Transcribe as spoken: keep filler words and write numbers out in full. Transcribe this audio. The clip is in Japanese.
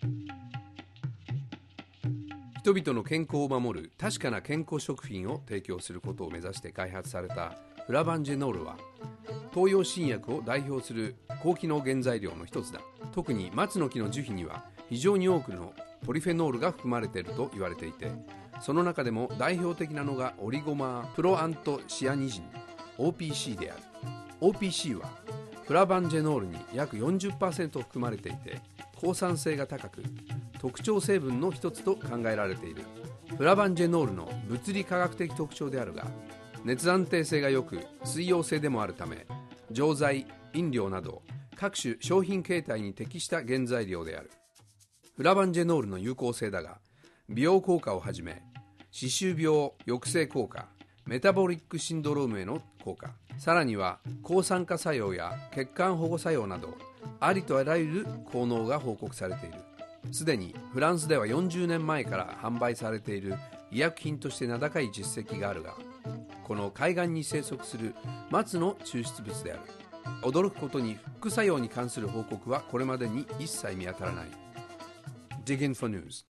人々の健康を守る確かな健康食品を提供することを目指して開発されたフラバンジェノールは、東洋新薬を代表する高機能原材料の一つだ。特に松の木の樹皮には非常に多くのポリフェノールが含まれていると言われていて、その中でも代表的なのがオリゴマプロアントシアニジン オーピーシー である。 オーピーシー はフラバンジェノールに約 よんじゅっパーセント 含まれていて、抗酸性が高く特徴成分の一つと考えられている。フラバンジェノールの物理化学的特徴であるが、熱安定性が良く水溶性でもあるため、錠剤、飲料など各種商品形態に適した原材料である。フラバンジェノールの有効性だが、美容効果をはじめ歯周病抑制効果、メタボリックシンドロームへの効果、さらには抗酸化作用や血管保護作用など、ありとあらゆる効能が報告されている。すでにフランスではよんじゅうねんまえから販売されている医薬品として名高い実績があるが、この海岸に生息する松の抽出物である。驚くことに副作用に関する報告はこれまでに一切見当たらない。 Dig in for news